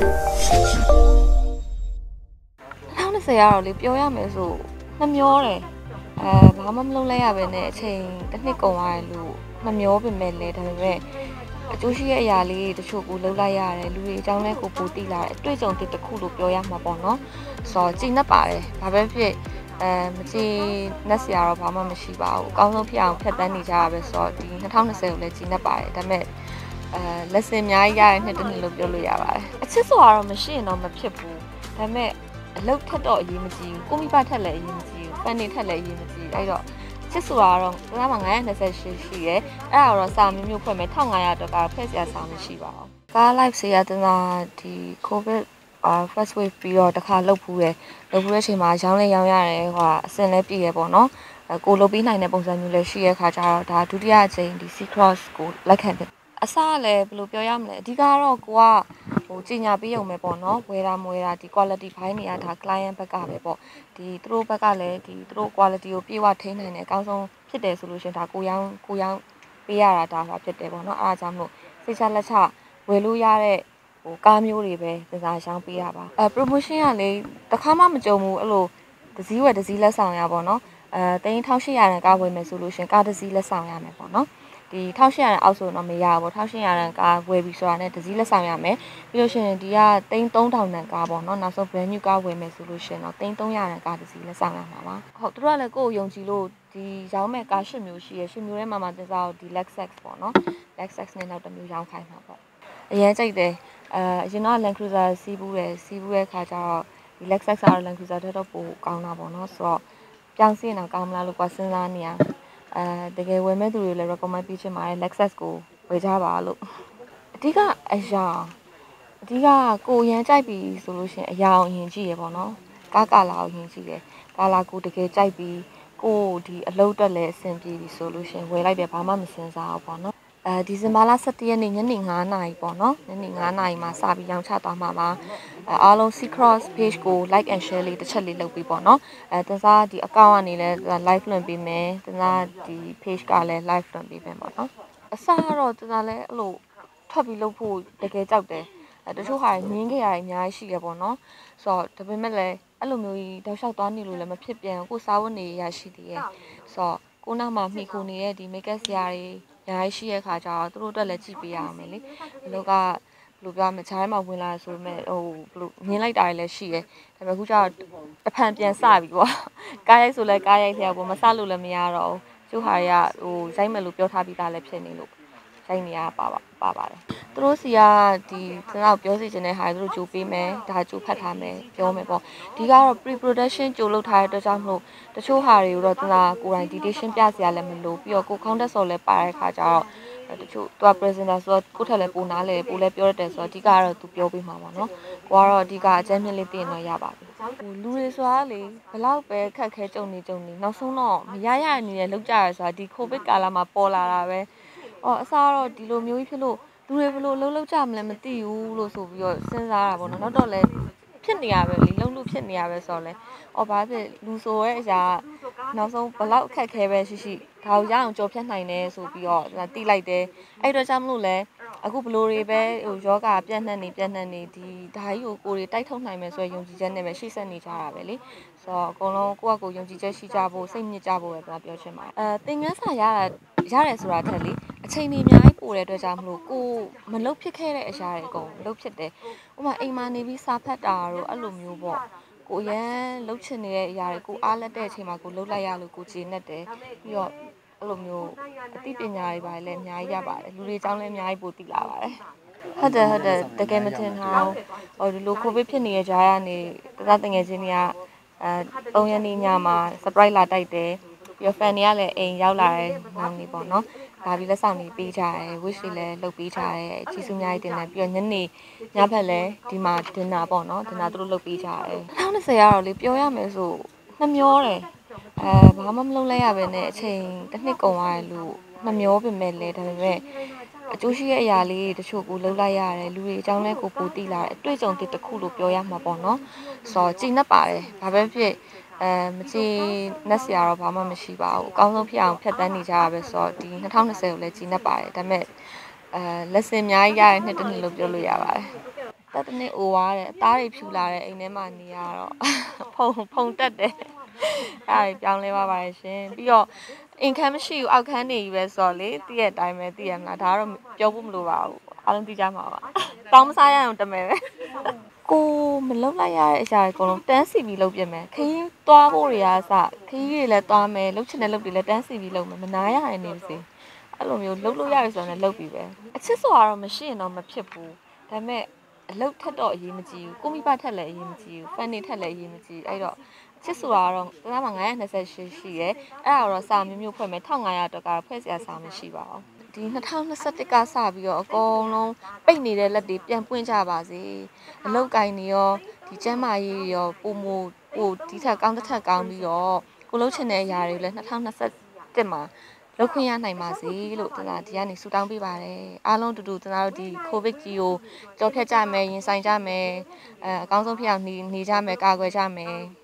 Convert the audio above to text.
ထောင်း20ရတော့လေပြောရမယ်ဆိုနှမျောတယ်ဘာမှမလုပ်လိုက်ရပဲနဲ့အချိန်တစ်နှစ်ကုန်သွားတယ်လို့နှမျောပြင်မဲ့လေဒါပေမဲ့အကျိုးရှိတဲ့အရာလေးတချို့ကိုလုပ်လိုက်ရတယ်လူတွေအကြောင်းလဲကိုပိုသိလာတယ်အတွေ့အကြုံတစ်ခုလို့ပြောရမှာပေါ့နော်ဆိုတော့ကြည်နှက်ပါတယ်ဘာပဲဖြစ်မကြည်နှက်စရာတော့ဘာမှမရှိပါဘူးအကောင်းဆုံးဖြစ်အောင်ဖြတ်တန်းနေကြရပဲဆိုတော့ဒီ2020ကိုလည်းကြည်နှက်ပါတယ်ဒါပေမဲ့လက်စင်အများကြီးရတဲ့နှစ်တစ်နှစ်လို့ပြောလို့ရပါတယ်အချစ်ဆိုတာတော့မရှိရင်တော့မဖြစ်ဘူးဒါပေမဲ့အလုပ်ထက်တော့အရေးမကြီးဘူးကိုမိဘထက်လည်းအရေးမကြီးဘူးဖန်နေထက်လည်းအရေးမကြီးဘူးအဲ့တော့ချစ်ဆိုတာတော့ဒါမှ928ရှိရဲအဲ့ဒါတော့စာမျိုးဖွဲ့မယ်1500တော့ကတော့ဖက်စရာစာမရှိပါဘူးကား live ဆေးရတနာဒီ covid first wave ပြီးတော့တစ်ခါလုတ်ဖူးတယ်လုတ်ဖူးတဲ့အချိန်မှာရောင်းလဲရောင်းရတယ်ဟိုအစင်လဲပြည့်ရပေါ့နော်ကိုလုတ်ပြီးနိုင်တဲ့ပုံစံမျိုးလည်းရှိရခါကျတော့ဒါဒုတိယအချိန်ဒီ C cross ကိုလက်ခံတယ်အစားလည်းဘယ်လိုပြောရမလဲအဓိကတော့ကိုကဟိုကြီးညာပေးရုံပဲပေါ့နော်ဝယ်တာမဝယ်တာဒီ quality ဘိုင်းတွေကဒါ client ဘက်ကပဲပေါ့ဒီသူတို့ဘက်ကလည်းဒီသူတို့ quality ကိုပြေဝထိန်းနိုင်တယ်အကောင်းဆုံးဖြစ်တယ်ဆိုလို့ရှင်ဒါကိုရောင်းပေးရတာဒါဖြစ်တယ်ပေါ့နော်အားကြောင့်မို့စိတ်ချလက်ချဝယ်လို့ရတဲ့ဟိုကားမျိုးတွေပဲစစားရောင်းပေးရပါpromotion ကလေတခါမှမကြုံဘူးအဲ့လိုတစ်စည်းဝယ်တစ်စည်းလက်ဆောင်ရပါတော့1800ရန်ကားဝယ်မယ်ဆိုလို့ရှင်ကားတစ်စည်းလက်ဆောင်ရမယ်ပေါ့နော်ဒီ1800ရန်အောက်ဆိုတော့မရဘူး1800ရန်ကားဝယ်ပြီးဆိုတာနဲ့တစ်စည်းလက်ဆောင်ရမယ်ပြီးလို့ရှိရင်ဒီက3000ရန်ကားပေါ့နော်နောက်ဆုံး brand new ကားဝယ်မယ်ဆိုလို့ရှိရင်တော့300ရန်ကားတစ်စည်းလက်ဆောင်ရမှာပါဟုတ်သူတို့ကလည်းကိုယ်ယုံကြည်လို့ဒီရောင်းမဲ့ကား10မျိုးရှိရ10မျိုးထဲမှာသစားကိုဒီ Lexus ပေါ့နော် Lexus နဲ့နောက်တစ်မျိုးရောင်းခိုင်းမှာပေါ့အရင်ကြိုက်တယ်အရင်တော့ Land Cruiser စီးဘူးတဲ့ခါကျတော့ဒီ Lexus ကတော့ Land Cruiser ထက်တော့ပိုကောင်းတာပေါ့နော်ဆိုတော့ပြောင်းစီရင်တော့ကောင်းမလားလို့ကွာစဉ်းစားနေရတကယ်ဝယ်မဲ့သူတွေလည်း recommend ပေးချင်ပါတယ် Lexus ကိုဝယ်ကြပါလို့အဓိကအရာကိုရမ်းကြိုက်ပြီဆိုလို့ရှိရင်အရာအောင်ရင်ကြည့်ရပေါ့နော်ကာလာကိုရင်ကြည့်တယ်ကာလာကိုတကယ်ကြိုက်ပြီးကိုဒီအလုပ်တက်လဲအဆင်ပြေပြီဆိုလို့ရှိရင်ဝယ်လိုက်တယ်ဘာမှမစင်စားဘူးပေါ့နော်ဒီဇင်ဘာလ17ရက်နေ့ညနေ9:00နာရီပေါ့နော်ညနေ9:00နာရီမှာစပြီးရောင်းချသွားမှာပါအားလုံး C cross page ကို like and share လေးတစ်ချက်လေးလုပ်ပြီးပေါ့နော်တစားဒီ account ကနေလည်း live လွှင့်ပေးမယ်တစားဒီ page ကလည်း live လွှင့်ပေးမယ်ပေါ့နော်အစကတော့တစားလည်းအဲ့လိုထွက်ပြီးလုပ်ဖို့တကယ်ကြောက်တယ်တချို့ဟာညင်းခဲ့ရအများကြီးရှိရပေါ့နော်ဆိုတော့ဒါပေမဲ့လည်းအဲ့လိုမျိုးကြီးတောက်လျှောက်သွားနေလို့လည်းမဖြစ်ပြန်ကိုစားဝတ်နေရရှိသေးရဲ့ဆိုတော့ကိုနောက်မှာမိခိုနေတဲ့ဒီ make up ဆရာတွေအများကြီးရှိရခါကျတော့သူတို့အတွက်လည်းကြည့်ပေးရအောင်လေအလုပ်ကဘယ်လိုပြောမလဲခြားထဲမှာဝင်လာဆိုပေမဲ့ဟိုဘယ်လိုမြင်လိုက်တာလည်းရှိရဲဒါပေမဲ့အခုကျတော့တဖန်ပြန်စပြီပေါ့ကားရိုက်ဆိုလဲကားရိုက်ဆရာပေါ့မစလို့လည်းမရတော့ဘူးကျိုးဟာတွေကဟိုရိုက်မယ်လို့ပြောထားပြီးသားလည်းဖြစ်နေလို့ရိုက်နေရပါပါတယ်သူတို့စီကဒီကျွန်တော်ပြောစီချင်တဲ့ဟာတွေသူတို့ကြိုးပေးမယ်ဒါကြိုးဖတ်ထားမယ်ပြောမယ်ပေါ့ဒီကတော့ pre production ကြိုးလုပ်ထားတဲ့အတွက်ကြောင့်မလို့တချို့ဟာတွေကိုတော့ကျွန်တော်ကိုယ်တိုင် detail ပြစရာလည်းမလိုပြီးတော့ကို content ဆော်လည်းပါတဲ့ခါကျတော့တချို့သူက presenter ဆိုတော့ကိုယ့်ထက်လည်းပိုနားလေပိုလည်းပြောရတယ်ဆိုတော့အဓိကကတော့သူပြောပေးမှာပါနော်ကိုကတော့အဓိကအကျဉ်းမြင့်လေးပြင်တော့ရပါပြီဟိုလူတွေဆိုတာလေဘလောက်ပဲခက်ခဲကြုံနေနောက်ဆုံးတော့မရရအနေနဲ့လောက်ကြရဆိုတာဒီ covid ကာလမှာပေါ်လာတာပဲအစားတော့ဒီလိုမျိုးကြီးဖြစ်လို့လူတွေဘယ်လိုလှုပ်ကြမလဲမသိဘူးလို့ဆိုပြီးတော့စဉ်းစားတာပေါ့နော်နောက်တော့လည်းဖြစ်နေရပဲလေလှုပ်လို့ဖြစ်နေရပဲဆိုတော့လေဘာဖြစ်လူဆိုရဲ့အရာနောက်ဆုံးဘလောက်အခက်ခဲပဲရှိဒါကိုရအောင်ကြော်ဖြတ်နိုင်တယ်ဆိုပြီးတော့တိလိုက်တယ်အဲ့တော့ကြောင့်မလို့လဲအခုဘလိုတွေပဲဟိုယောဂပြန့်နှံ့နေဒီဓာကြီးကိုကိုယ်တွေတိုက်ထုတ်နိုင်မယ်ဆိုရယ်ယုံကြည်ချက်နဲ့ပဲရှေ့ဆက်နေကြတာပဲလေဆိုတော့အကုန်လုံးကိုယ့်အကိုယုံကြည်ချက်ရှိကြဖို့စိတ်မြင့်ကြဖို့ပဲကျွန်တော်ပြောချင်ပါတယ်သင်ခန်းစာရတယ်ဆိုတာထက်လေအချိန်ကြီးအများကြီးပိုတဲ့အတွက်ကြောင့်မလို့ကိုမလုတ်ဖြစ်ခဲ့တဲ့အရာတွေအကုန်လုတ်ဖြစ်တယ်ဥပမာအိမ်မှာနေပြီးစာဖတ်တာတို့အဲ့လိုမျိုးပေါ့ကိုရန်လုတ်ချင်နေတဲ့အရာတွေကိုအားလက်တဲ့အချိန်မှာကိုလုတ်လိုက်ရလို့ကိုကျေနပ်တယ်ပြီးတော့အဲ့လိုမျိုးအသိပညာတွေပါလည်းအများကြီးရပါတယ်လူတွေအကြောင်းလည်းအများကြီးပိုသိလာပါတယ်ဟုတ်တယ်တကယ်မထင်ထားဟိုဒီလိုကိုဗစ်ဖြစ်နေတဲ့ကြားရနေတငယ်ချင်းတွေက3ရက်နေ့ညမှာ surprise လာတိုက်တယ်ပြီးတော့ fan တွေကလည်းအိမ်ရောက်လာတဲ့နောက်နေ့ပေါ့နော်ဒါပြီးလက်ဆောင်တွေပေးကြတယ် wish တွေလည်းလုပ်ပေးကြတယ်အကြီးစုအများကြီးတင်တယ်ပြီးတော့ညဘက်လည်းဒီမှာ dinner ပေါ့နော် dinner သူတို့လုပ်ပေးကြတယ်2020ရတော့လေပြောရမယ်ဆိုနှမျောတယ်ဘာမှမလုပ်လိုက်ရပဲနဲ့အချိန်တစ်နှစ်ကုန်သွားတယ်လို့နှမျောပြင်မဲ့လေဒါပေမဲ့အကျိုးရှိတဲ့အရာလေးတချို့ကိုလုပ်လိုက်ရတယ်လူတွေအကြောင်းလဲကိုပိုသိလာတယ်အတွေ့အကြုံတစ်ခုလို့ပြောရမှာပေါ့နော်ဆိုတော့ကြည်နှက်ပါတယ်ဘာပဲဖြစ်မကြည်နှက်စရာတော့ဘာမှမရှိပါဘူးအကောင်းဆုံးဖြစ်အောင်ဖြတ်တန်းနေကြရပဲဆိုတော့ဒီ2020ကိုလည်းကြည်နှက်ပါတယ်ဒါပေမဲ့လက်စင်အများကြီးရတဲ့နှစ်တစ်နှစ်လို့ပြောလို့ရပါတယ်တက်တဲ့နေ့အိုသွားတယ်အသားတွေဖြူလာတယ်အိမ်ထဲမှာနေရတော့ဖုံတက်တယ်အဲ့ဒါပြောင်းလဲသွားပါတယ်ရှင်ပြီးတော့အိမ်ခမ်းမရှိဘူးအောက်ခမ်းနေကြီးပဲဆိုတော့လေတည့်ရဲ့အတိုင်းပဲတည့်ရမလားဒါကတော့ပြောဖို့မလိုပါဘူးအားလုံးသိကြမှာပါတောင်းမစားရအောင်တမယ်ပဲကိုမလုံလိုက်ရတဲ့အရာတွေအကုန်လုံးတန်းစီပြီးလုပ်ပြမယ်ခင်းသွားဖို့တွေအားစခင်းကြီးတွေလည်းသွားမယ်လှုပ်ချင်တဲ့လှုပ်တွေလည်းတန်းစီပြီးလုပ်မယ်မနာရရင်နေပါစေအဲ့လိုမျိုးလှုပ်လို့ရတယ်ဆိုတော့လည်းလှုပ်ပြီးပဲအချစ်ဆိုတာတော့မရှိရင်တော့မဖြစ်ဘူးဒါပေမဲ့အလုပ်ထက်တော့အရေးမကြီးဘူးကိုမိဘထက်လည်းအရေးမကြီးဘူးဖန်နေထက်လည်းအရေးမကြီးအဲ့တော့ချစ်ဆိုတာတော့တလားမှာ928ရှိရဲအဲ့ဒါတော့စာမျိုးဖွဲ့မယ်1500တော့ကတော့ဖွဲ့စရာစာမရှိပါဘူးဒီ2021ကစပြီးတော့အကုန်လုံးပိတ်နေတဲ့လက်တွေပြန်ပွင့်ကြပါစေအလုတ်ကိုင်းတွေရောဒီကျမ်းမာရေးရောပိုဒီထက်ကောင်းတစ်ထက်ကောင်းပြီးတော့ကိုလှုပ်ချင်တဲ့အရာတွေလည်း2021မှာလောက်ခွင့်ရနိုင်ပါစေလို့ကျွန်တော်ဒီကနေဆုတောင်းပေးပါတယ်အားလုံးတူတူကျွန်တော်တို့ဒီကိုဗစ်ကြီးကိုကြော်ဖြတ်ကြမယ်ရင်ဆိုင်ကြမယ်အကောင်းဆုံးဖြစ်အောင်နေကြမယ်ကာကွယ်ကြမယ်